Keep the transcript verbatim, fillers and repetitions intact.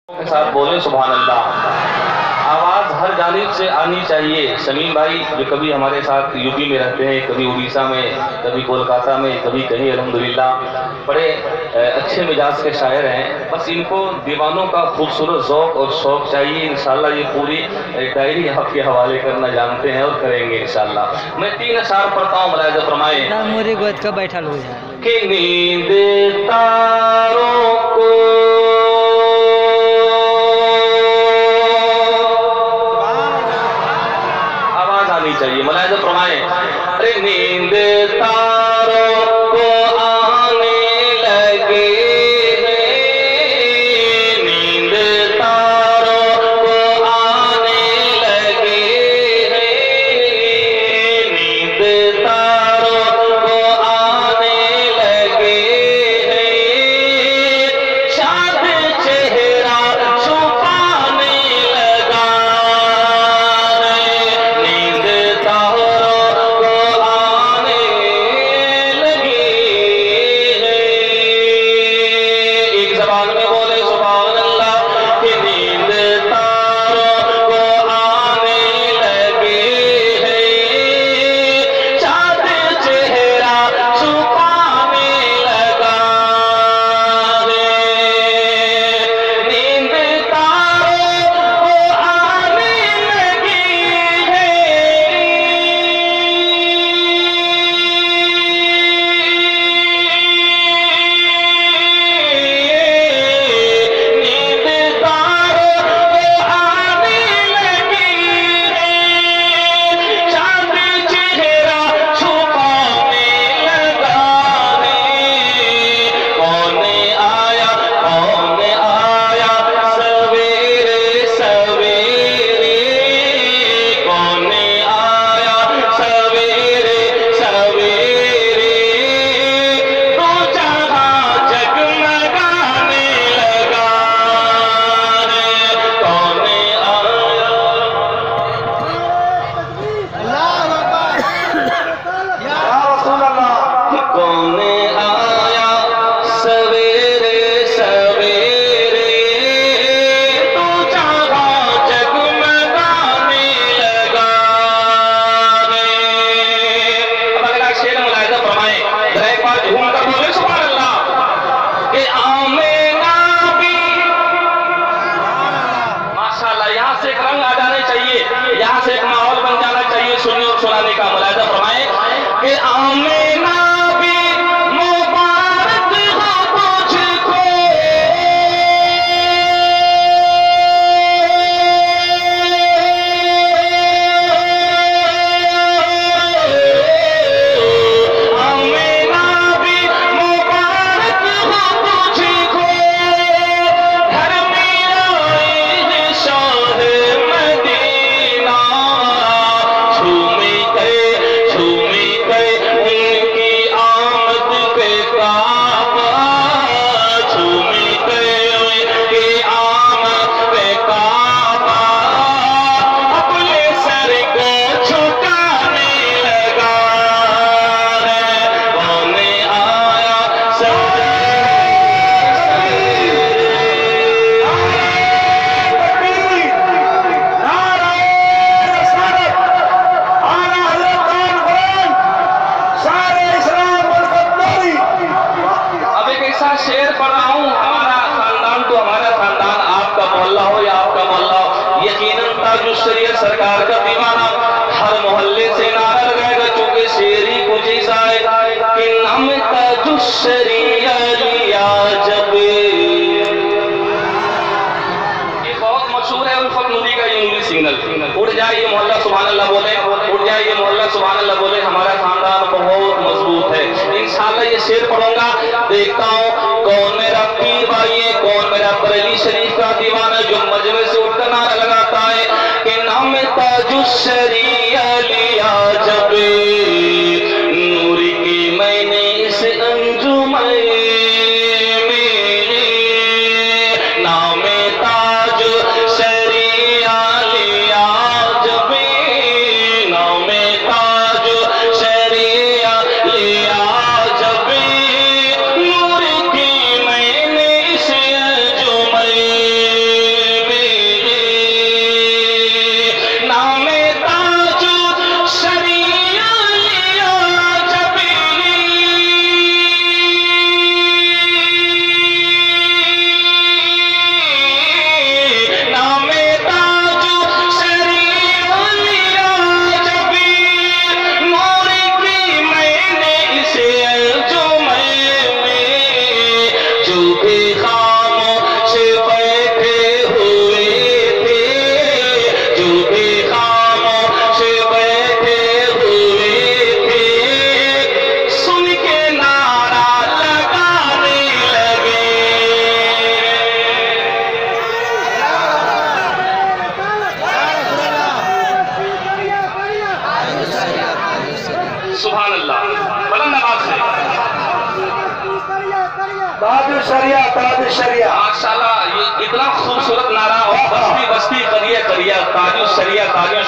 के साथ बोले सुभान अल्लाह। आवाज़ हर जानिब से आनी चाहिए। शमीम भाई जो कभी हमारे साथ यूपी में रहते हैं, कभी उड़ीसा में, कभी कोलकाता में, कभी कहीं, अल्हम्दुलिल्लाह बड़े अच्छे मिजाज के शायर हैं। बस इनको दीवानों का खूबसूरत ज़ौक़ और शौक़ चाहिए। इंशाल्लाह ये पूरी डायरी आपके हवाले करना जानते हैं और करेंगे इंशाल्लाह। मैं तीन अशार पढ़ता हूँ, मुलाहिज़ा फरमाएं। मोरे गोद का बैठा लो कि नींद तारों को चाहिए, मुलाहिज़ा फरमाएं। अरे नींद तारों को आने लगे हैं, नींद तारों को आने लगे हैं, नींद तारों को आने लगे हैं, शाद चेहरा छुपाने लगा सुनाने का। मुलाहिज़ा फरमाएं कि आमीना भी मुबारक हो तुझको, आमीना भी मुबारक हो तुझको, घर में आए शाह मदीना, झूमे झूमे गए उनकी आमद पे काबा, झूमे गए उनकी आमद पे काबा, अपने सर को झुकाने लगा है। कौन आया सवेरे शेर पढ़ रहा हूँ। हमारा खानदान तो हमारा खानदान, आपका मोहल्ला हो या आपका मोहल्ला हो, यकीनन ताजुश शरीयत सरकार का दीवाना हर मोहल्ले से नारा लगाएगा, चूंकि शेर ही कुछ ऐसा है कि नाम ताजुश शरीयत लिया जब, ये बहुत मशहूर है उल्फत नूरी का ये इंग्लिश सिग्नल। उड़ जाइए मोहल्ला सुभान अल्लाह बोले, उड़ जाइए मोहल्ला सुभान अल्लाह बोले। हमारा खानदान बहुत मजबूत है। इंशाअल्लाह ये शेर पढ़ूंगा, देखता हूँ कौन मेरा पीर भाई है, कौन मेरा बरेली शरीफ का दीवाना जो मजमे से उठकर नारा लगाता है कि नाम ताजुश शरीयत लिया जब, नूरी की मैंने इस अंजुमन में, नाम ताज शरीयत लिया जब, नाम ताज शरीयत लिया जब, नूर की मैंने इस अंजुमन ताज शरिया। माशाल्लाह, ये इतना खूबसूरत नारा, और बस्ती बस्ती करिया करिया ताजु शरिया ताजु